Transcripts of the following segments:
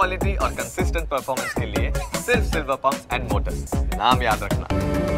Quality और consistent performance के लिए सिर्फ सिल्वर पंप्स एंड मोटर्स, नाम याद रखना।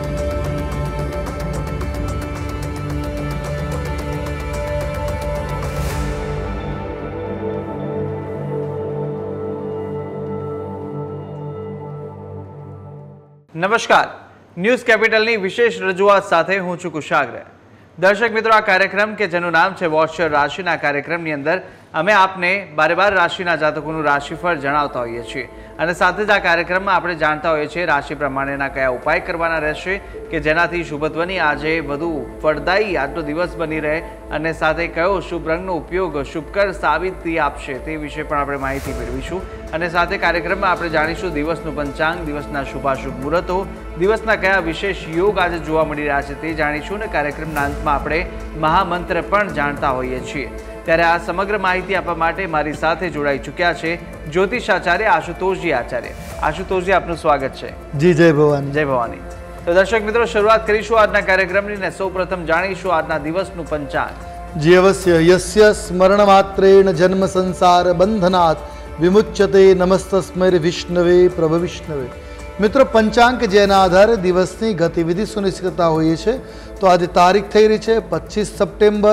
નમસ્કાર, ન્યૂઝ કેપિટલની વિશેષ રજૂઆત સાથે હું છું કુશાગ્ર। દર્શક મિત્રો, આ કાર્યક્રમ કે જેનું નામ છે વોચર રાશિના કાર્યક્રમની અંદર અમે આપને બારે બાર રાશિના જાતકોનું રાશિફળ જણાવતા હોઈએ છીએ અને સાથે જ આ કાર્યક્રમમાં આપણે જાણતા હોઈએ છીએ રાશિ પ્રમાણેના કયા ઉપાય કરવાના રહેશે કે જેનાથી શુભત્વની આજે વધુ ફળદાયી આજનો દિવસ બની રહે અને સાથે કયો શુભ રંગનો ઉપયોગ શુભકર સાબિતી આપશે તે વિશે પણ આપણે માહિતી મેળવીશું અને સાથે કાર્યક્રમમાં આપણે જાણીશું દિવસનું પંચાંગ, દિવસના શુભાશુભ મુહૂર્તો, દિવસના કયા વિશેષ યોગ આજે જોવા મળી રહ્યા છે તે જાણીશું અને કાર્યક્રમના અંતમાં આપણે મહામંત્ર પણ જાણતા હોઈએ છીએ। ત્યારે આ સમગ્ર માહિતી આપવા માટે મારી સાથે જોડાઈ ચૂક્યા છે જ્યોતિષાચાર્ય આશુતોષજી આચાર્ય। આશુતોષજી, આપનું સ્વાગત છે। જી, જય ભવાની। જય ભવાની। તો દર્શક મિત્રો, શરૂઆત કરીશું આજના કાર્યક્રમની ને સૌપ્રથમ જાણીશું આજના દિવસનું પંચાંગ। જી અવશ્ય। યસ્ય સ્મરણ માત્રેણ જન્મ સંસાર બંધનાત વિમુચ્યતે નમસ્તસ્મૈ વિષ્ણવે પ્રભ વિષ્ણવે। મિત્રો, પંચાંગ જેના આધારે દિવસની ગતિવિધિ સુનિશ્ચિતતા હોઈએ છે તો આજે તારીખ થઈ રહી છે 25 સપ્ટેમ્બર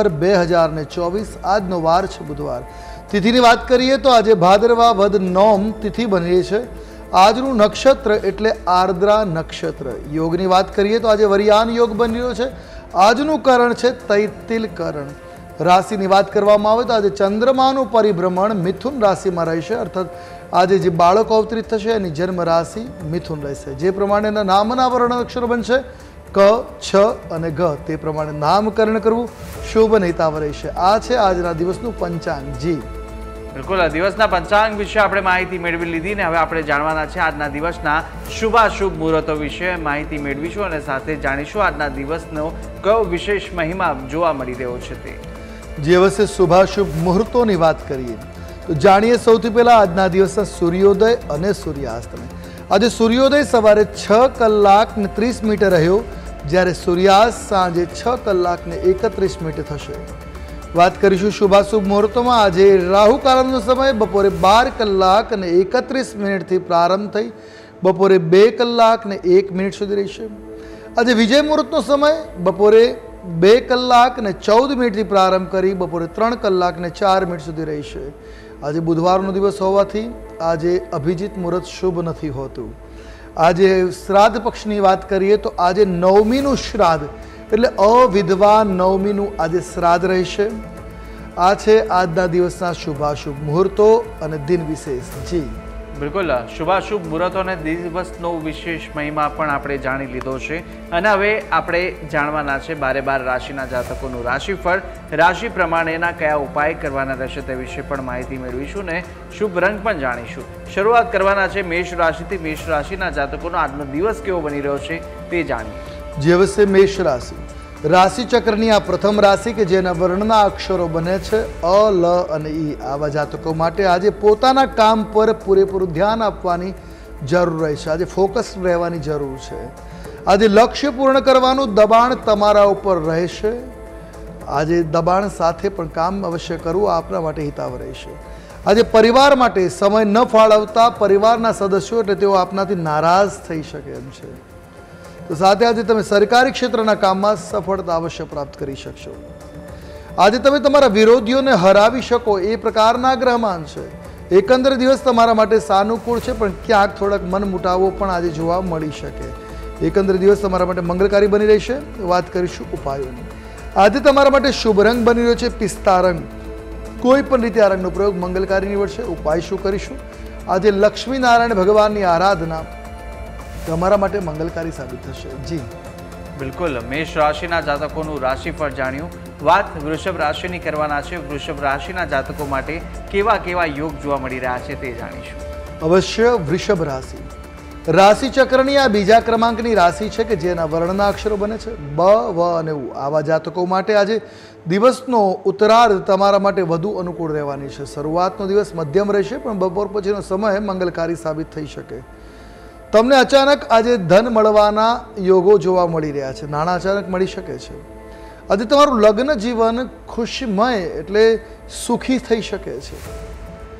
2024। આજનો વાર છે બુધવાર। તિથિની વાત કરીએ તો આજે ભાદરવા વદ નોમ તિથિ બની રહી છે। આજનું નક્ષત્ર એટલે આર્દ્રા નક્ષત્ર। યોગની વાત કરીએ તો આજે વરિયાન યોગ બની રહ્યો છે। આજનું કરણ છે તૈતિલ કરણ। રાશિની વાત કરવામાં આવે તો આજે ચંદ્રમાનું પરિભ્રમણ મિથુન રાશિમાં રહેશે, અર્થાત આજે જે બાળકો અવતરિત થશે એની જન્મ રાશિ મિથુન રહેશે। જે પ્રમાણેના નામના વર્ણ અક્ષરો બનશે ક, છ અને ગ, તે પ્રમાણે નામકરણ કરવું શુભ અને હિતાવ રહેશે। આ છે આજના દિવસનું પંચાંગ। જી બિલકુલ, આ દિવસના પંચાંગ વિશે આપણે માહિતી મેળવી લીધી ને હવે આપણે જાણવાના છે આજના દિવસના શુભાશુભ મુહૂર્તો વિશે માહિતી મેળવીશું અને સાથે જાણીશું આજના દિવસનો કયો વિશેષ મહિમા જોવા મળી રહ્યો છે તે। જે અવશ્ય શુભાશુભ મુહૂર્તોની વાત કરીએ તો જાણીએ સૌથી પહેલા આજના દિવસના સૂર્યોદય અને સૂર્યાસ્તને। આજે સૂર્યોદય સવારે 6 કલાક ને 30 મિનિટે રહ્યો, જ્યારે સૂર્યાસ્ત સાંજે 6 કલાક ને 31 મિનિટે થશે। વાત કરીશું શુભાશુભ મુહૂર્તોમાં। આજે રાહુ કાળનો સમય બપોરે 12 કલાક અને 31 મિનિટથી પ્રારંભ થઈ બપોરે 2 કલાક ને 1 મિનિટ સુધી રહેશે। આજે વિજય મુહૂર્તનો સમય બપોરે 2 કલાક ને 14 મિનિટથી પ્રારંભ કરી બપોરે 3 કલાક ને 4 મિનિટ સુધી રહેશે। આજે બુધવારનો દિવસ હોવાથી આજે અભિજીત મુહૂર્ત શુભ નથી હોતું। આજે શ્રાદ્ધ પક્ષની વાત કરીએ તો આજે નવમીનું શ્રાદ્ધ એટલે અવિધવા નવમીનું આજે શ્રાદ્ધ રહેશે। આ છે આજના દિવસના શુભાશુભ મુહૂર્તો અને દિન વિશેષ। જી બિલકુલ, શુભાશુભ મુહૂર્તો અને દિવસનો વિશેષ મહિમા પણ આપણે જાણી લીધો છે અને હવે આપણે જાણવાના છે બારે બાર રાશિના જાતકોનું રાશિફળ, રાશિ પ્રમાણેના કયા ઉપાય કરવાના રહેશે તે વિશે પણ માહિતી મેળવીશું ને શુભ રંગ પણ જાણીશું। શરૂઆત કરવાના છે મેષ રાશિથી। મેષ રાશિના જાતકોનો આજનો દિવસ કેવો બની રહ્યો છે તે જાણીએ। જે અવશ્ય મેષ રાશિ રાશિ ચક્રની આ પ્રથમ રાશિ કે જેના વર્ણના અક્ષરો બને છે અ, લ અને ઈ। આવા જાતકો માટે આજે પોતાના કામ પર પૂરેપૂરું ધ્યાન આપવાની જરૂર રહેશે। આજે ફોકસ રહેવાની જરૂર છે। આજે લક્ષ્ય પૂર્ણ કરવાનું દબાણ તમારા ઉપર રહેશે। આજે દબાણ સાથે પણ કામ અવશ્ય કરવું આપના માટે હિતાવ રહેશે। આજે પરિવાર માટે સમય ન ફાળવતા પરિવારના સદસ્યો એટલે તેઓ આપનાથી નારાજ થઈ શકે એમ છે। તો સાથે આજે તમે સરકારી ક્ષેત્રના કામમાં સફળતા અવશ્ય પ્રાપ્ત કરી શકશો। આજે તમે તમારા વિરોધીઓને હરાવી શકો એ પ્રકારના ગ્રહમાન છે। એકંદર દિવસ તમારા માટે સાનુકૂળ છે, પણ ક્યાંક થોડાક મન મુટાવો પણ આજે જોવા મળી શકે। એકંદર દિવસ તમારા માટે મંગળકારી બની રહેશે। વાત કરીશું ઉપાયોની। આજે તમારા માટે શુભ રંગ બની રહ્યો છે પિસ્તા રંગ। કોઈ પણ રીતે આ રંગનો પ્રયોગ મંગલકારી નીવડશે। ઉપાય શું કરીશું? આજે લક્ષ્મીનારાયણ ભગવાનની આરાધના તમારા માટે મંગલકારી સાબિત થશે। જી બિલકુલ, મેષ રાશિના જાતકોનું રાશિફળ જાણ્યું। વાત વૃષભ રાશિની કરવાના છે। વૃષભ રાશિના જાતકો માટે કેવા કેવા યોગ જોવા મળી રહ્યા છે તે જાણીશું। અવશ્ય વૃષભ રાશિ રાશિ ચક્રની આ બીજા ક્રમાંકની રાશિ છે કે જેના વર્ણના અક્ષરો બને છે બ, વ અને ઉ। આવા જાતકો માટે આજે દિવસનો ઉત્તરાર્ધ તમારા માટે વધુ અનુકૂળ રહેવાની છે। શરૂઆતનો દિવસ મધ્યમ રહેશે, પણ બપોર પછીનો સમય મંગલકારી સાબિત થઈ શકે। તમને અચાનક આજે ધન મળવાના યોગો જોવા મળી રહ્યા છે। નાણાં અચાનક મળી શકે છે। આજે તમારું લગ્ન જીવન ખુશીમય એટલે સુખી થઈ શકે છે।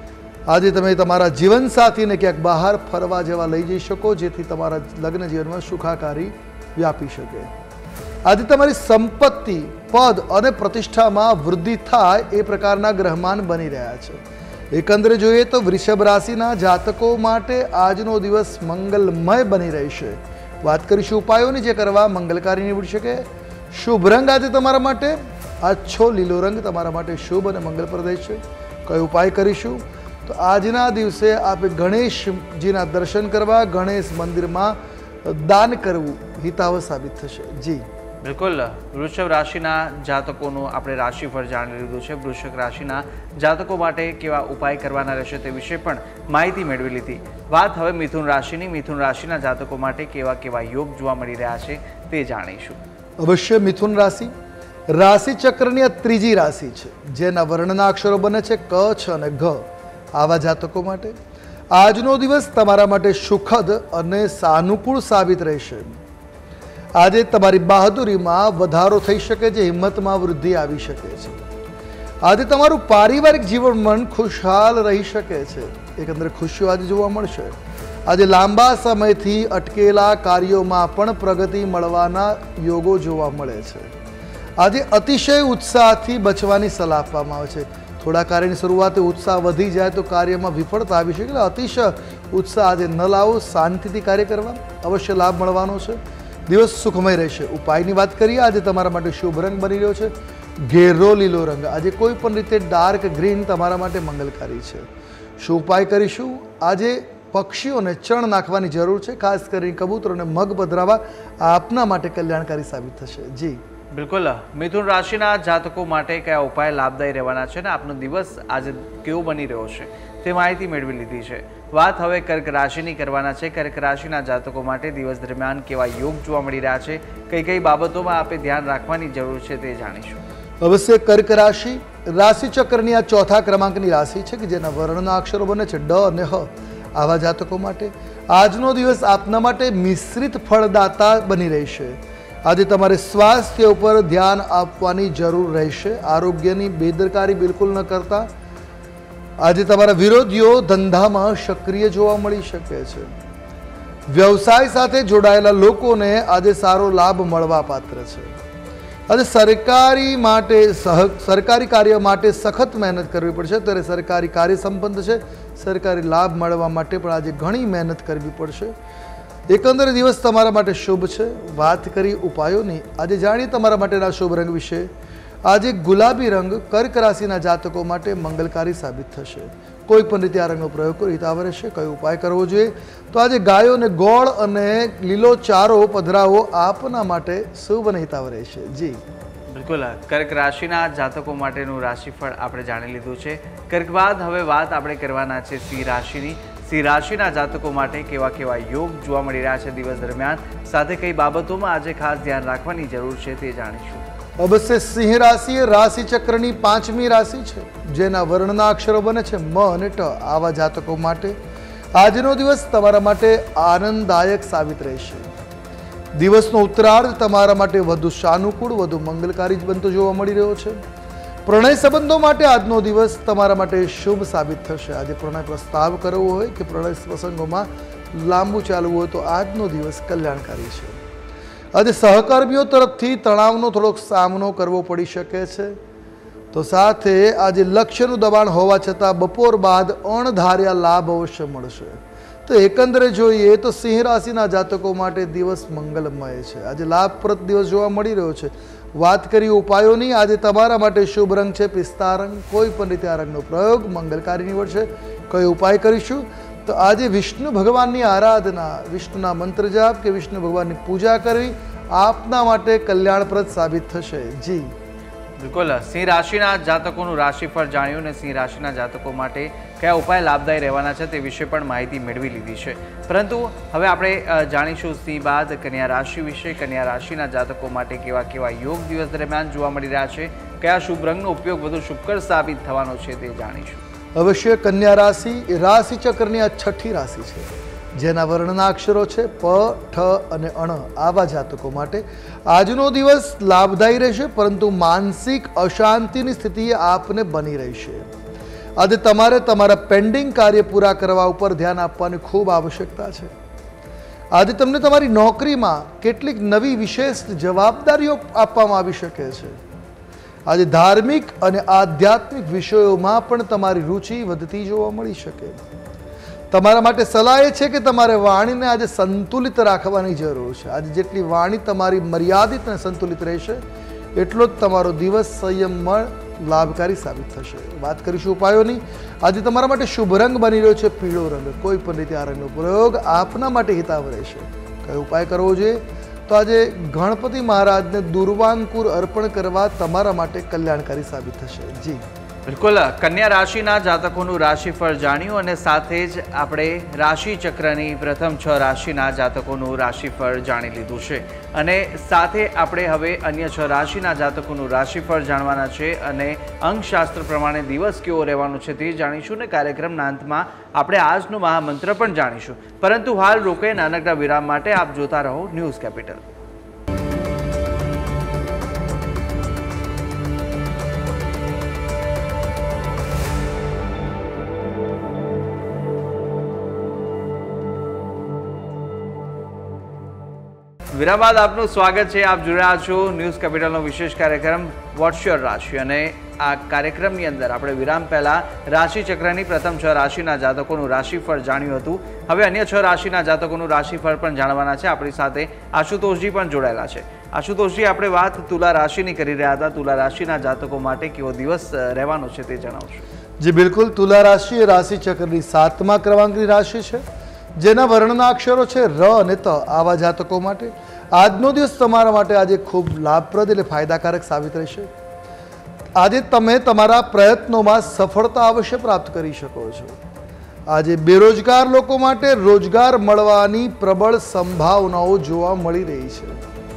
આજે તમે તમારા જીવનસાથીને ક્યાંક બહાર ફરવા જવા લઈ જઈ શકો, જેથી તમારા લગ્ન જીવનમાં સુખાકારી વ્યાપી શકે. આજે તમારી સંપત્તિ, પદ અને પ્રતિષ્ઠામાં વૃદ્ધિ થાય એ પ્રકારના ગ્રહમાન બની રહ્યા છે. એકંદરે જોઈએ તો વૃષભ રાશિના જાતકો માટે આજનો દિવસ મંગલમય બની રહેશે. વાત કરીશું ઉપાયોની, જે કરવા મંગલકારી નીવડી શકે. શુભ રંગ આજે તમારા માટે આછો લીલો રંગ તમારા માટે શુભ અને મંગલપ્રદ છે. કયો ઉપાય કરીશું? તો આજના દિવસે આપણે ગણેશજીના દર્શન કરવા, ગણેશ મંદિરમાં દાન કરવું હિતાવહ સાબિત થશે. જી બિલકુલ, વૃષભ રાશિના જાતકોનું આપણે રાશિફળ જાણી લીધું છે. વૃષભ રાશિના જાતકો માટે કેવા ઉપાય કરવાના રહેશે તે વિશે પણ માહિતી મેળવી લીધી. વાત હવે મિથુન રાશિની. મિથુન રાશિના જાતકો માટે કેવા કેવા યોગ જોવા મળી રહ્યા છે તે જાણીશું. અવશ્ય મિથુન રાશિ રાશિ ચક્રની આ ત્રીજી રાશિ છે, જેના વર્ણના અક્ષરો બને છે ક, છ અને ઘ. આવા જાતકો માટે આજનો દિવસ તમારા માટે સુખદ અને સાનુકૂળ સાબિત રહેશે. આજે તમારી બહાદુરીમાં વધારો થઈ શકે છે, હિંમતમાં વૃદ્ધિ આવી શકે છે. આજે તમારું પારિવારિક જીવન મન ખુશહાલ રહી શકે છે. એકંદરે ખુશીઓ આજે જોવા મળશે. આજે લાંબા સમયથી અટકેલા કાર્યોમાં પણ પ્રગતિ મળવાના યોગો જોવા મળે છે. આજે અતિશય ઉત્સાહથી બચવાની સલાહ આપવામાં આવે છે. થોડા કાર્યની શરૂઆતે ઉત્સાહ વધી જાય તો કાર્યમાં વિફળતા આવી શકે. અતિશય ઉત્સાહ આજે ન લાવો, શાંતિથી કાર્ય કરવા અવશ્ય લાભ મળવાનો છે. દિવસ સુખમય રહેશે. ઉપાયની વાત કરીએ, આજે તમારા માટે શુભ રંગ બની રહ્યો છે ઘેરો લીલો રંગ. આજે કોઈ પણ રીતે ડાર્ક ગ્રીન તમારા માટે મંગલકારી છે. શું ઉપાય કરીશું? આજે પક્ષીઓને ચણ નાખવાની જરૂર છે. ખાસ કરીને કબૂતરોને મગ પધરાવા આપના માટે કલ્યાણકારી સાબિત થશે. જી બિલકુલ, મિથુન રાશિના જાતકો માટે કયા ઉપાય લાભદાયી રહેવાના છે ને આપનો દિવસ આજે કેવો બની રહ્યો છે તે માહિતી મેળવી લીધી છે. વાત હવે કર્ક રાશિની કરવાના છે. કર્ક રાશિના જાતકો માટે દિવસ દરમિયાન કેવા યોગ જોવા મળી રહ્યા છે, કઈ કઈ બાબતોમાં આપણે ધ્યાન રાખવાની જરૂર છે તે જાણીશું. અવશ્ય કર્ક રાશિ રાશિ ચક્રની આ ચોથા ક્રમાંકની રાશિ છે કે જેના વર્ણના અક્ષરો બને છે ડ અને હ. આવા જાતકો માટે આજનો દિવસ આપના માટે મિશ્રિત ફળદાતા બની રહેશે. આજે તમારે સ્વાસ્થ્ય ઉપર ધ્યાન આપવાની જરૂર રહેશે. આરોગ્યની બેદરકારી બિલકુલ ન કરતા. આજે તમારા વિરોધીઓ ધંધામાં સક્રિય જોવા મળી શકે છે. વ્યવસાય સાથે જોડાયેલા લોકોને આજે સારો લાભ મળવા પાત્ર છે. આજે સરકારી કાર્ય માટે સખત મહેનત કરવી પડશે. ત્યારે સરકારી કાર્ય સંપન્ન છે. સરકારી લાભ મળવા માટે પણ આજે ઘણી મહેનત કરવી પડશે. એકંદરે દિવસ તમારા માટે શુભ છે. વાત કરી ઉપાયોની, આજે જાણીએ તમારા માટેના શુભ રંગ વિશે. આજે ગુલાબી રંગ કર્ક રાશિના જાતકો માટે મંગલકારી સાબિત થશે. કોઈ પણ રીતે આ રંગનો પ્રયોગ કરો હિતાવહ રહેશે. કયો ઉપાય કરવો જોઈએ? તો આજે ગાયોને ગોળ અને લીલો ચારો પધરાવો આપના માટે શુભ અને હિતાવહ રહેશે. જી બિલકુલ, કર્ક રાશિના જાતકો માટેનું રાશિફળ આપણે જાણી લીધું છે. કર્ક બાદ હવે વાત આપણે કરવાના છે સિંહ રાશિની. સિંહ રાશિના જાતકો માટે કેવા કેવા યોગ જોવા મળી રહ્યા છે દિવસ દરમિયાન, સાથે કઈ બાબતોમાં આજે ખાસ ધ્યાન રાખવાની જરૂર છે તે જાણીશું. અવશ્ય સિંહ રાશિ એ રાશિ ચક્રની પાંચમી રાશિ છે, જેના વર્ણના અક્ષરો બને છે મ અને ટ. આવા જાતકો માટે આજનો દિવસ તમારા માટે આનંદદાયક સાબિત રહેશે. દિવસનો ઉત્તરાર્ધ તમારા માટે વધુ સાનુકૂળ, વધુ મંગલકારી બનતો જોવા મળી રહ્યો છે. પ્રણય સંબંધો માટે આજનો દિવસ તમારા માટે શુભ સાબિત થશે. આજે પ્રણય પ્રસ્તાવ કરવો હોય કે પ્રણય પ્રસંગોમાં લાંબુ ચાલવું હોય તો આજનો દિવસ કલ્યાણકારી છે. આજે સહકર્મીઓ તરફથી તણાવનો થોડોક સામનો કરવો પડી શકે છે. તો સાથે આજે લક્ષ્યનું દબાણ હોવા છતાં બપોર બાદ અણધાર્યા લાભ અવશ્ય મળશે. તો એકંદરે જોઈએ તો સિંહ રાશિના જાતકો માટે દિવસ મંગલમય છે. આજે લાભપ્રદ દિવસ જોવા મળી રહ્યો છે. વાત કરી ઉપાયોની, આજે તમારા માટે શુભ રંગ છે પિસ્તા રંગ. કોઈ પણ રીતે આ રંગનો પ્રયોગ મંગલકારી નીવડશે. કયો ઉપાય કરીશું? તો આજે વિષ્ણુ ભગવાનની આરાધના, વિષ્ણુના મંત્ર જાપ કે વિષ્ણુ ભગવાનની પૂજા કરવી આપના માટે કલ્યાણપ્રદ સાબિત થશે. જી બિલકુલ, સિંહ રાશિના જાતકોનું રાશિફળ જાણ્યું અને સિંહ રાશિના જાતકો માટે કયા ઉપાય લાભદાયી રહેવાના છે તે વિશે પણ માહિતી મેળવી લીધી છે. પરંતુ હવે આપણે જાણીશું સિંહ બાદ કન્યા રાશિ વિશે. કન્યા રાશિના જાતકો માટે કેવા કેવા યોગ દિવસ દરમિયાન જોવા મળી રહ્યા છે, કયા શુભ રંગનો ઉપયોગ વધુ શુભકર સાબિત થવાનો છે તે જાણીશું. અવશ્ય કન્યા રાશિ એ રાશિ ચક્રની આ છઠ્ઠી રાશિ છે, જેના વર્ણના અક્ષરો છે પ, ઠ અને અણ. આવા જાતકો માટે આજનો દિવસ લાભદાયી રહેશે, પરંતુ માનસિક અશાંતિની સ્થિતિ આપને બની રહેશે. આજે તમારે તમારા પેન્ડિંગ કાર્ય પૂરા કરવા ઉપર ધ્યાન આપવાની ખૂબ આવશ્યકતા છે. આજે તમને તમારી નોકરીમાં કેટલીક નવી વિશેષ જવાબદારીઓ આપવામાં આવી શકે છે. આજે ધાર્મિક અને આધ્યાત્મિક વિષયોમાં પણ તમારી રુચિ વધતી જોવા મળી શકે. તમારા માટે સલાહ એ છે કે તમારે વાણીને આજે સંતુલિત રાખવાની જરૂર છે. આજે જેટલી વાણી તમારી મર્યાદિત અને સંતુલિત રહેશે એટલો જ તમારો દિવસ સંયમમાં લાભકારી સાબિત થશે. વાત કરીશું ઉપાયોની. આજે તમારા માટે શુભ રંગ બની રહ્યો છે પીળો રંગ. કોઈ પણ રીતે આ રંગનો પ્રયોગ આપના માટે હિતાવ રહેશે. કયો ઉપાય કરવો જોઈએ? તો આજે ગણપતિ મહારાજને દુર્વાંકુર અર્પણ કરવા તમારા માટે કલ્યાણકારી સાબિત થશે. જી બિલકુલ. કન્યા રાશિના જાતકોનું રાશિફળ જાણ્યું અને સાથે જ આપણે રાશિ ચક્રની પ્રથમ 6 રાશિના જાતકોનું રાશિફળ જાણી લીધું છે અને સાથે આપણે હવે અન્ય 6 રાશિના જાતકોનું રાશિફળ જાણવાના છે અને અંકશાસ્ત્ર પ્રમાણે દિવસ કેવો રહેવાનો છે તે જાણીશું ને કાર્યક્રમના અંતમાં આપણે આજનો મહામંત્ર પણ જાણીશું. પરંતુ હાલ રોકાઈ નાનકડા વિરામ માટે આપ જોતા રહો ન્યૂઝ કેપિટલ. વિરામ બાદ આપનું સ્વાગત છે. આપ જોઈ રહ્યા છો ન્યૂઝ કેપિટલનો વિશેષ કાર્યક્રમ વોટ્સ યોર રાશિ અને આ કાર્યક્રમની અંદર આપણે વિરામ પહેલા રાશિ ચક્રની પ્રથમ 6 રાશિના જાતકોનું રાશિફળ જાણ્યું હતું. હવે અન્ય 6 રાશિના જાતકોનું રાશિફળ પણ જાણવાના છે. આપણી સાથે આશુતોષજી પણ જોડાયેલા છે. આશુતોષજી, આપણે વાત તુલા રાશિની કરી રહ્યા હતા. તુલા રાશિના જાતકો માટે કેવો દિવસ રહેવાનો છે તે જણાવશો. જી બિલકુલ. તુલા રાશિ એ રાશિ ચક્રની 7મા ક્રમાંકની રાશિ છે, જેના વર્ણના અક્ષરો છે ર અને ત. આવા જાતકો માટે આજનો દિવસ તમારા માટે આજે ખૂબ લાભપ્રદ એટલે ફાયદાકારક સાબિત રહેશે. આજે તમે તમારા પ્રયત્નોમાં સફળતા અવશ્ય પ્રાપ્ત કરી શકો છો. આજે બેરોજગાર લોકો માટે રોજગાર મળવાની પ્રબળ સંભાવનાઓ જોવા મળી રહી છે.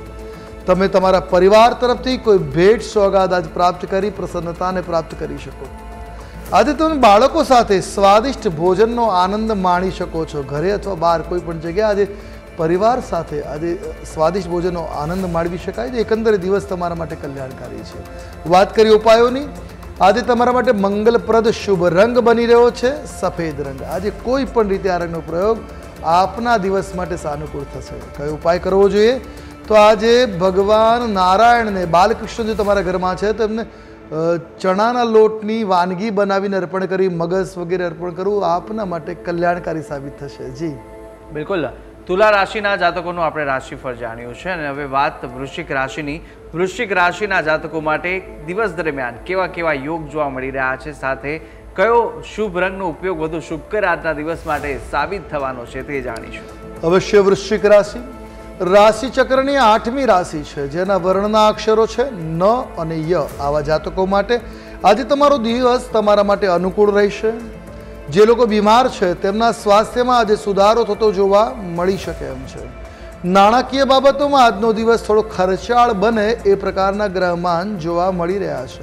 તમે તમારા પરિવાર તરફથી કોઈ ભેટ સોગાદ આજ પ્રાપ્ત કરી પ્રસન્નતાને પ્રાપ્ત કરી શકો. આજે તમે બાળકો સાથે સ્વાદિષ્ટ ભોજનનો આનંદ માણી શકો છો. ઘરે અથવા બહાર કોઈ પણ જગ્યાએ આજે પરિવાર સાથે આજે સ્વાદિષ્ટ ભોજનનો આનંદ માણવી શકાય છે. એકંદરે દિવસ તમારા માટે કલ્યાણકારી છે. વાત કરીએ ઉપાયોની. આજે તમારા માટે મંગલપ્રદ શુભ રંગ બની રહ્યો છે સફેદ રંગ. આજે કોઈ પણ રીતે આ રંગનો પ્રયોગ આપના દિવસ માટે સાનુકૂળ થશે. કયો ઉપાય કરવો જોઈએ? તો આજે ભગવાન નારાયણને, બાલકૃષ્ણ જો તમારા ઘરમાં છે તો એમને ચણાના લોટની વાનગી બનાવીને અર્પણ કરી, મગજ વગેરે અર્પણ કરવું આપના માટે કલ્યાણકારી સાબિત થશે. જી બિલકુલ. તુલા રાશિના જાતકોનું આપણે રાશિફળ જાણ્યું છે અને હવે વાત વૃશ્ચિક રાશિની. વૃશ્ચિક રાશિના જાતકો માટે દિવસ દરમિયાન કેવા કેવા યોગ જોવા મળી રહ્યા છે, સાથે કયો શુભ રંગનો ઉપયોગ વધુ શુભકર આજના દિવસ માટે સાબિત થવાનો છે તે જાણીશું. અવશ્ય. વૃશ્ચિક રાશિ રાશિ ચક્રની 8મી રાશિ છે, જેના વર્ણના અક્ષરો છે ન અને ય. આવા જાતકો માટે આજે તમારો દિવસ તમારા માટે અનુકૂળ રહેશે. જે લોકો બીમાર છે તેમના સ્વાસ્થ્યમાં આજે સુધારો થતો જોવા મળી શકે એમ છે. નાણાકીય બાબતોમાં આજનો દિવસ થોડો ખર્ચાળ બને એ પ્રકારના ગ્રહમાન જોવા મળી રહ્યા છે.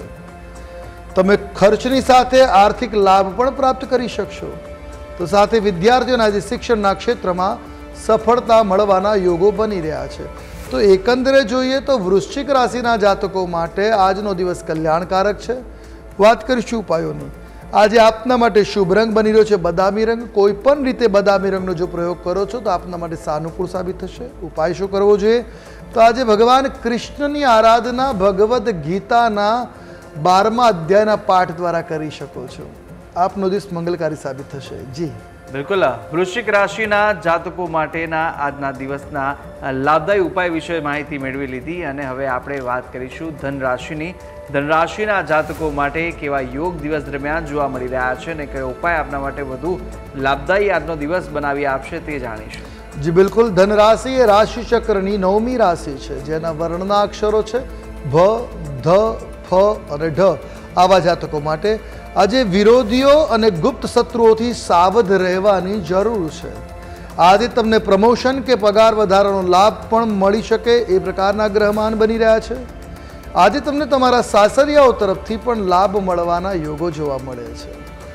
તમે ખર્ચની સાથે આર્થિક લાભ પણ પ્રાપ્ત કરી શકશો. તો સાથે વિદ્યાર્થીઓને આજે શિક્ષણના ક્ષેત્રમાં સફળતા મળવાના યોગો બની રહ્યા છે. તો એકંદરે જોઈએ તો વૃશ્ચિક રાશિના જાતકો માટે આજનો દિવસ કલ્યાણકારક છે. વાત કરીશું ઉપાયોની. આજે આપના માટે શુભ રંગ બની રહ્યો છે બદામી રંગ. કોઈ પણ રીતે બદામી રંગનો જો પ્રયોગ કરો છો તો આપના માટે સાનુકૂળ સાબિત થશે. ઉપાય શું કરવો જોઈએ? તો આજે ભગવાન કૃષ્ણની આરાધના ભગવદ્ ગીતાના 12મા અધ્યાયના પાઠ દ્વારા કરી શકો છો. આપનો દિવસ મંગલકારી સાબિત થશે. જી બિલકુલ. વૃશ્ચિક રાશિના જાતકો માટેના આજના દિવસના લાભદાયી ઉપાય વિશે માહિતી મેળવી લીધી અને હવે આપણે વાત કરીશું ધન રાશિની. ધન રાશિના જાતકો માટે કેવા યોગ દિવસ દરમિયાન જોવા મળી રહ્યા છે અને કયો ઉપાય આપના માટે વધુ લાભદાયી આજનો દિવસ બનાવી આપશે તે જાણીશું. જી બિલકુલ. ધન રાશિ એ રાશિ ચક્રની 9મી રાશિ છે, જેના વર્ણના અક્ષરો છે ભ, ધ, ફ અને ઢ. આવા જાતકો માટે આજે વિરોધીઓ અને ગુપ્ત શત્રુઓથી સાવધ રહેવાની જરૂર છે. આજે તમને પ્રમોશન કે પગાર વધારાનો લાભ પણ મળી શકે એ પ્રકારના ગ્રહમાન બની રહ્યા છે. આજે તમને તમારા સાસરિયાઓ તરફથી પણ લાભ મળવાના યોગો જોવા મળે છે.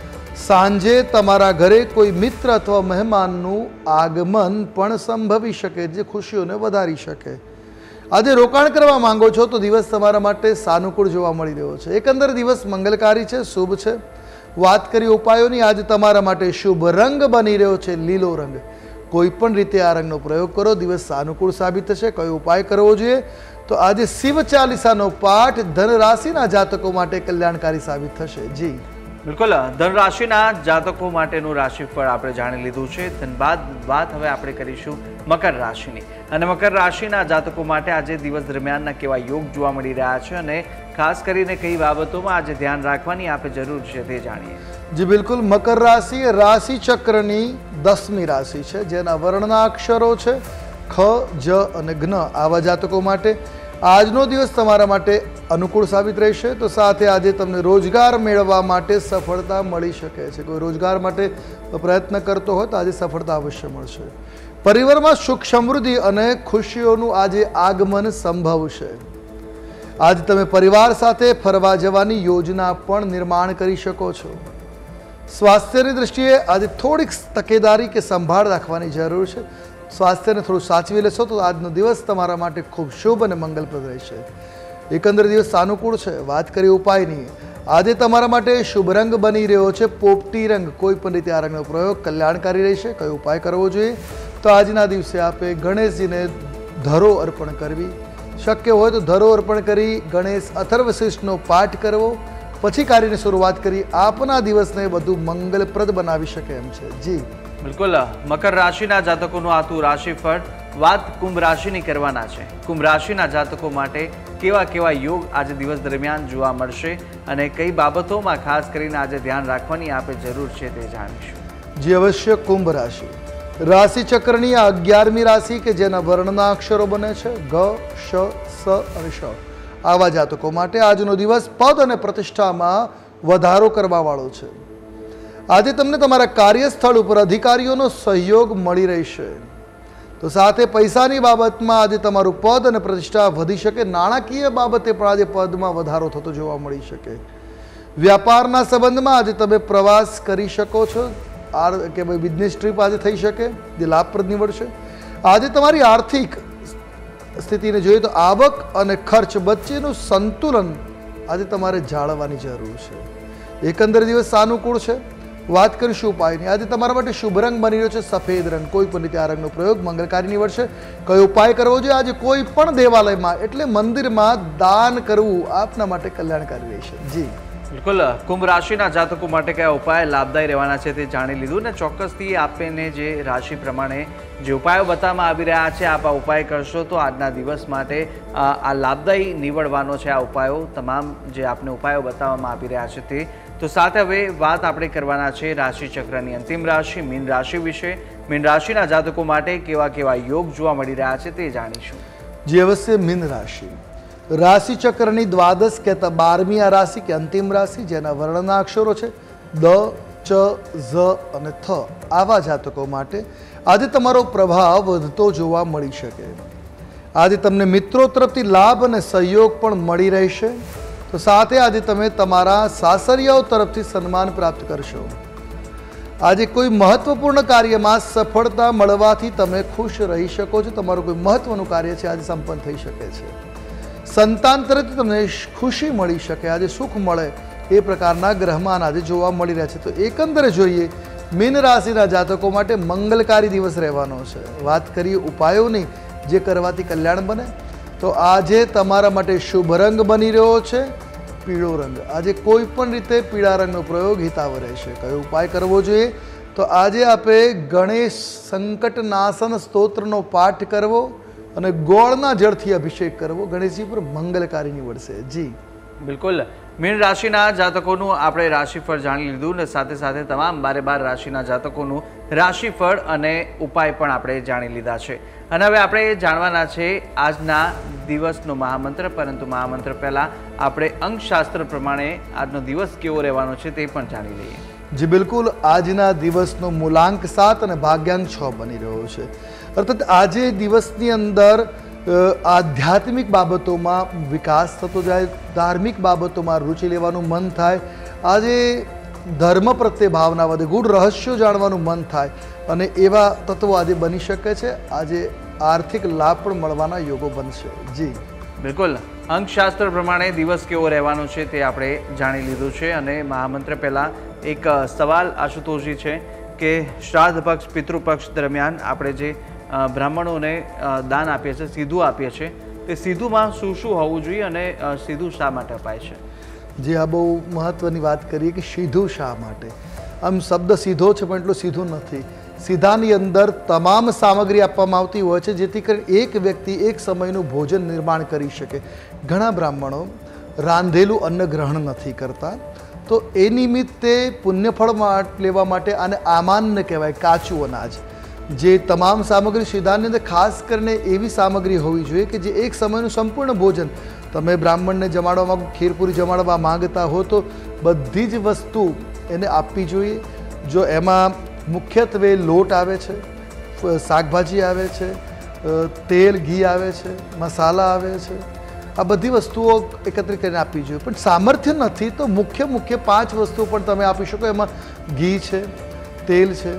સાંજે તમારા ઘરે કોઈ મિત્ર અથવા મહેમાનનું આગમન પણ સંભવી શકે, જે ખુશીઓને વધારી શકે. આજે રોકાણ કરવા માંગો છો તો દિવસ તમારા માટે સાનુકૂળ જોવા મળી રહ્યો છે. એકંદર દિવસ મંગલકારી છે, શુભ છે. વાત કરી ઉપાયોની, આજે તમારા માટે શુભ રંગ બની રહ્યો છે લીલો રંગ. કોઈ પણ રીતે આ રંગનો પ્રયોગ કરો, દિવસ સાનુકૂળ સાબિત થશે. કયો ઉપાય કરવો જોઈએ? તો આજે શિવ ચાલીસાનો પાઠ ધન રાશિના જાતકો માટે કલ્યાણકારી સાબિત થશે. જી બિલકુલ, ધન રાશિના જાતકો માટેનું રાશિફળ આપણે જાણી લીધું છે. ધનબાદ વાત હવે આપણે કરીશું મકર રાશિની. અને મકર રાશિના જાતકો માટે આજે દિવસ દરમિયાનના કેવા યોગ જોવા મળી રહ્યા છે અને ખાસ કરીને કઈ બાબતોમાં આજે ધ્યાન રાખવાની આપણે જરૂર છે તે જાણીએ. જી બિલકુલ, મકર રાશિ એ રાશિ ચક્રની 10મી રાશિ છે, જેના વર્ણના અક્ષરો છે ખ, જ અને જ્ઞ. આવા જાતકો માટે આજનો દિવસ તમારા માટે અનુકૂળ સાબિત રહેશે. તો સાથે આજે તમને રોજગાર મેળવવા માટે સફળતા મળી શકે છે. કોઈ રોજગાર માટે પ્રયત્ન કરતો હોય તો આજે સફળતા અવશ્ય મળશે. પરિવારમાં સુખ સમૃદ્ધિ અને ખુશીઓનું આજે આગમન સંભવ છે. આજે તમે પરિવાર સાથે ફરવા જવાની યોજના પણ નિર્માણ કરી શકો છો. સ્વાસ્થ્યની દૃષ્ટિએ આજે થોડીક તકેદારી કે સંભાળ રાખવાની જરૂર છે. સ્વાસ્થ્યને થોડું સાચવી લેશો તો આજનો દિવસ તમારા માટે ખૂબ શુભ અને મંગલપ્રદ રહેશે. એકંદર દિવસ સાનુકૂળ છે. વાત કરી ઉપાયની, આજે તમારા માટે શુભ રંગ બની રહ્યો છે પોપટી રંગ. કોઈ પણ રીતે આ રંગનો પ્રયોગ કલ્યાણકારી રહેશે. કયો ઉપાય કરવો જોઈએ? તો આજના દિવસે આપે ગણેશજીને ધરો અર્પણ કરવી. શક્ય હોય તો ધરો અર્પણ કરી ગણેશ અથર્વશીર્ષનો પાઠ કરવો, પછી કાર્યની શરૂઆત કરી આપના દિવસને વધુ મંગલપ્રદ બનાવી શકે એમ છે. જી બિલકુલ, મકર રાશિના જાતકોનું આતું રાશિફળ. વાત કુંભ રાશિની કરવાના છે. કુંભ રાશિના જાતકો માટે કેવા કેવા યોગ આજે દિવસ દરમિયાન જોવા મળશે અને કઈ બાબતોમાં ખાસ કરીને આજે ધ્યાન રાખવાની આપણે જરૂર છે તે જાણીશું. જી અવશ્ય, કુંભ રાશિ રાશિ ચક્રની આ 11મી રાશિ કે જેના વર્ણના અક્ષરો બને છે ગ, શ, સ અને શ. આવા જાતકો માટે આજનો દિવસ પદ અને પ્રતિષ્ઠામાં વધારો કરવા વાળો છે. આજે તમને તમારા કાર્યસ્થળ ઉપર અધિકારીઓનો સહયોગ મળી રહેશે. તો સાથે પૈસાની બાબતમાં આજે તમારું પદ અને પ્રતિષ્ઠા વધી શકે. નાણાકીય બાબતે પણ આજે પદમાં વધારો થતો જોવા મળી શકે. વ્યાપારના સંબંધમાં આજે તમે પ્રવાસ કરી શકો છો કે ભાઈ બિઝનેસ ટ્રીપ આજે થઈ શકે, જે લાભપ્રદ નીવડશે. આજે તમારી આર્થિક સ્થિતિને જોઈએ તો આવક અને ખર્ચ વચ્ચેનું સંતુલન આજે તમારે જાળવવાની જરૂર છે. એકંદર દિવસ સાનુકૂળ છે. વાત કરીશું ઉપાયની, આજે તમારા માટે શુભ રંગ બની રહ્યો છે સફેદ રંગ. કોઈ પણ રીતે આ રંગનો પ્રયોગ મંગળકારી નીવડશે. કયો ઉપાય કરવો જોઈએ? આજે કોઈ પણ દેવાલયમાં એટલે મંદિરમાં દાન કરવું આપના માટે કલ્યાણકારી રહેશે. જી બિલકુલ, કુંભ રાશિના જાતકો માટે કયા ઉપાય લાભદાયી રહેવાના છે તે જાણી લીધું ને ચોક્કસથી આપને જે રાશિ પ્રમાણે જે ઉપાયો બતાવવામાં આવી રહ્યા છે આપ આ ઉપાય કરશો તો આજના દિવસ માટે આ લાભદાયી નીવડવાનો છે. આ ઉપાયો તમામ જે આપને ઉપાયો બતાવવામાં આવી રહ્યા છે તે. તો સાથે હવે વાત આપણે કરવાના છે રાશિ ચક્રની અંતિમ રાશિ મીન રાશિ વિશે. મીન રાશિના જાતકો માટે કેવા કેવા યોગ જોવા મળી રહ્યા છે તે જાણીશું. જે અવશ્ય મીન રાશિ રાશિ ચક્રની દ્વાદશ કહેતા 12મી આ રાશિ કે અંતિમ રાશિ, જેના વર્ણના અક્ષરો છે દ, ચ, ઝ અને થ. આવા જાતકો માટે આજે તમારો પ્રભાવ વધતો જોવા મળી શકે. આજે તમને મિત્રો તરફથી લાભ અને સહયોગ પણ મળી રહેશે. તો સાથે આજે તમે તમારા સાસરિયાઓ તરફથી સન્માન પ્રાપ્ત કરશો. આજે કોઈ મહત્વપૂર્ણ કાર્યમાં સફળતા મળવાથી તમે ખુશ રહી શકો છો. તમારું કોઈ મહત્વનું કાર્ય છે આજે સંપન્ન થઈ શકે છે. સંતાન તરફથી તમને ખુશી મળી શકે. આજે સુખ મળે એ પ્રકારના ગ્રહમાન આજે જોવા મળી રહ્યા છે. તો એકંદરે જોઈએ મીન રાશિના જાતકો માટે મંગલકારી દિવસ રહેવાનો છે. વાત કરીએ ઉપાયોની જે કરવાથી કલ્યાણ બને, તો આજે તમારા માટે શુભ રંગ બની રહ્યો છે પીળો રંગ. આજે કોઈ પણ રીતે પીળા રંગનો પ્રયોગ હિતાવ રહેશે. કયો ઉપાય કરવો જોઈએ? તો આજે આપે ગણેશ સંકટનાશન સ્તોત્રનો પાઠ કરવો અને ગોળના જળથી અભિષેક કરવો. ગણેશજી પર મંગલકારી નીવડશે. જી બિલકુલ, મીન રાશિના જાતકોનું આપણે રાશિફળ જાણી લીધું ને સાથે સાથે તમામ 12 રાશિના જાતકોનું રાશિફળ અને ઉપાય પણ આપણે જાણી લીધા છે. અને હવે આપણે જાણવાના છે આજના દિવસનો મહામંત્ર. પરંતુ મહામંત્ર પહેલાં આપણે અંકશાસ્ત્ર પ્રમાણે આજનો દિવસ કેવો રહેવાનો છે તે પણ જાણી લઈએ. જી બિલકુલ, આજના દિવસનો મૂલાંક 7 અને ભાગ્યાંક 6 બની રહ્યો છે. અર્થાત આજે દિવસની અંદર આધ્યાત્મિક બાબતોમાં વિકાસ થતો જાય, ધાર્મિક બાબતોમાં રુચિ લેવાનું મન થાય. આજે ધર્મ પ્રત્યે ભાવના વધે, ગૂઢ રહસ્યો જાણવાનું મન થાય અને એવા તત્વો આજે બની શકે છે. આજે આર્થિક લાભ પણ મળવાના યોગો બનશે. જી બિલકુલ, અંકશાસ્ત્ર પ્રમાણે દિવસ કેવો રહેવાનો છે તે આપણે જાણી લીધું છે અને મહામંત્ર પહેલાં એક સવાલ આશુતોષજી છે કે શ્રાદ્ધ પક્ષ પિતૃપક્ષ દરમિયાન આપણે જે બ્રાહ્મણોને દાન આપીએ છીએ, સીધું આપીએ છીએ, તે સીધુંમાં શું શું હોવું જોઈએ અને સીધું શા માટે અપાય છે? જે આ બહુ મહત્વની વાત કરીએ કે સીધું શા માટે. આમ શબ્દ સીધો છે પણ એટલું સીધું નથી. સીધાની અંદર તમામ સામગ્રી આપવામાં આવતી હોય છે જેથી કરીને એક વ્યક્તિ એક સમયનું ભોજન નિર્માણ કરી શકે. ઘણા બ્રાહ્મણો રાંધેલું અન્ન ગ્રહણ નથી કરતા, તો એ નિમિત્તે પુણ્યફળ લેવા માટે આને આમાન્ય કહેવાય, કાચું અનાજ. જે તમામ સામગ્રી સીધાની અંદર ખાસ કરીને એવી સામગ્રી હોવી જોઈએ કે જે એક સમયનું સંપૂર્ણ ભોજન, તમે બ્રાહ્મણને જમાડવા ખીરપુરી જમાડવા માંગતા હો તો બધી જ વસ્તુ એને આપવી જોઈએ. જો એમાં મુખ્યત્વે લોટ આવે છે, શાકભાજી આવે છે, તેલ ઘી આવે છે, મસાલા આવે છે, આ બધી વસ્તુઓ એકત્રિત કરીને આપવી જોઈએ. પણ સામર્થ્ય નથી તો મુખ્ય 5 વસ્તુઓ પણ તમે આપી શકો. એમાં ઘી છે, તેલ છે,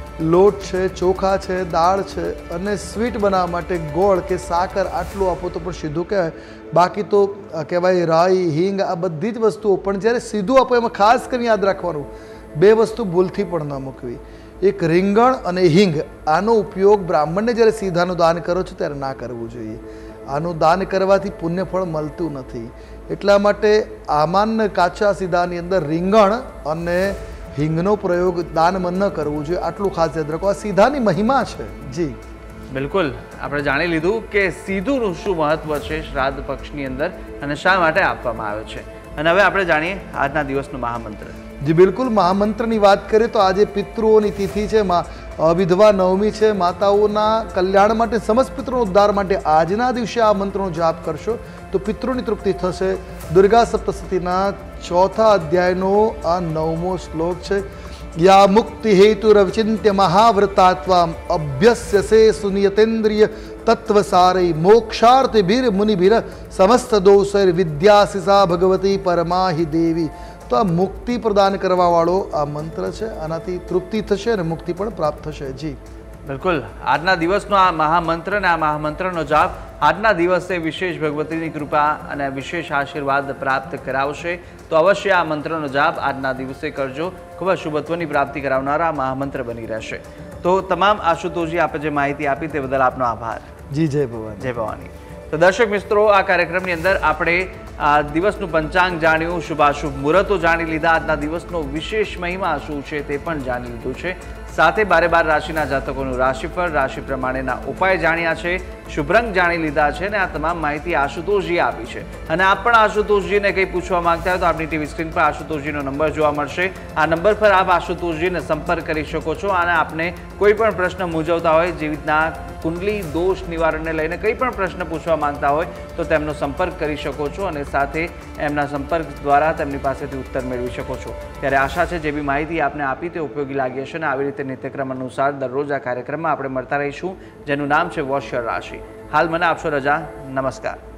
લોટ છે, ચોખા છે, દાળ છે અને સ્વીટ બનાવવા માટે ગોળ કે સાકર આટલું આપો તો પણ સીધું કહેવાય. બાકી તો કહેવાય રાઈ, હિંગ, આ બધી જ વસ્તુઓ. પણ જ્યારે સીધું આપો એમાં ખાસ કરીને યાદ રાખવાનું 2 વસ્તુ ભૂલથી પણ ન મૂકવી. એક રીંગણ અને હિંગ, આનો ઉપયોગ બ્રાહ્મણને જ્યારે સીધાનું દાન કરો છો ત્યારે ના કરવું જોઈએ. આનું દાન કરવાથી પુણ્યફળ મળતું નથી. એટલા માટે આમાન્ય કાચા સીધાની અંદર રીંગણ અને હિંગનો પ્રયોગ દાનમાં ન કરવું જોઈએ. આટલું ખાસ યાદ રાખો. આ સીધાની મહિમા છે. જી બિલકુલ, આપણે જાણી લીધું કે સીધુંનું શું મહત્વ છે શ્રાદ્ધ પક્ષની અંદર અને શા માટે આપવામાં આવે છે. અને હવે આપણે જાણીએ આજના દિવસનો મહામંત્ર. જી બિલકુલ, મહામંત્રની વાત કરીએ તો આજે પિતૃઓની તિથિ છે, વિધવા નવમી છે. માતાઓના કલ્યાણ માટે, સમસ્ત પિતૃનો ઉદ્ધાર માટે આજના દિવસે આ મંત્રનો જાપ કરશો તો પિતૃની તૃપ્તિ થશે. દુર્ગા સપ્તશતીના 4થા અધ્યાયનો આ 9મો શ્લોક છે. યા મુક્તિ હેતુ રવિચિંત્ય મહાવ્રતાત્વામ અભ્યસ્યસે સુનિયતેન્દ્રિય તત્વસારે મોક્ષાર્થિભીર મુનિભીર સમસ્ત દોષૈર વિદ્યાસિસા ભગવતી પરમાહિ દેવી. તો આ મુક્તિ પ્રદાન કરવાવાળો આ મંત્ર છે. આનાથી તૃપ્તિ થશે અને મુક્તિ પણ પ્રાપ્ત થશે. જી બિલકુલ, આજના દિવસનો આ મહામંત્ર અને આ મહામંત્રનો જાપ આજના દિવસે વિશેષ ભગવતીની કૃપા અને વિશેષ આશીર્વાદ પ્રાપ્ત કરાવશે. તો અવશ્ય આ મંત્રનો જાપ આજના દિવસે કરજો. ખૂબ જ શુભત્વની પ્રાપ્તિ કરાવનારા મહામંત્ર બની રહેશે. તો તમામ આશુતોષજી આપે જે માહિતી આપી તે બદલ આપનો આભાર. જી જય ભવાની. જય ભવાની. તો દર્શક મિત્રો, આ કાર્યક્રમની અંદર આપણે આ દિવસનું પંચાંગ જાણ્યું, શુભાશુભ મુહૂર્તો જાણી લીધા, આજના દિવસનો વિશેષ મહિમા શું છે તે પણ જાણી લીધું છે. સાથે 12 રાશિના જાતકોનું રાશિફળ, રાશિ પ્રમાણેના ઉપાય જાણ્યા છે, શુભ રંગ જાણી લીધા છે અને આ તમામ માહિતી આશુતોષજીએ આપી છે. અને આપ પણ આશુતોષજીને કંઈ પૂછવા માંગતા હોય તો આપણી ટીવી સ્ક્રીન પર આશુતોષજીનો નંબર જોવા મળશે. આ નંબર પર આપ આશુતોષજીને સંપર્ક કરી શકો છો અને આપને કોઈ પણ પ્રશ્ન મૂંઝવતા હોય, જેવી રીતના કુંડલી દોષ નિવારણને લઈને કંઈ પણ પ્રશ્ન પૂછવા માંગતા હોય તો તેમનો સંપર્ક કરી શકો છો અને સાથે એમના સંપર્ક દ્વારા તેમની પાસેથી ઉત્તર મેળવી શકો છો. ત્યારે આશા છે જે બી માહિતી આપને આપી તે ઉપયોગી લાગી હશે અને આવી રીતે નિત્યક્રમ અનુસાર દરરોજ આ કાર્યક્રમમાં આપણે મળતા રહીશું જેનું નામ છે વોશ્ય રાશિ. હાલ મને આપશો રજા. નમસ્કાર.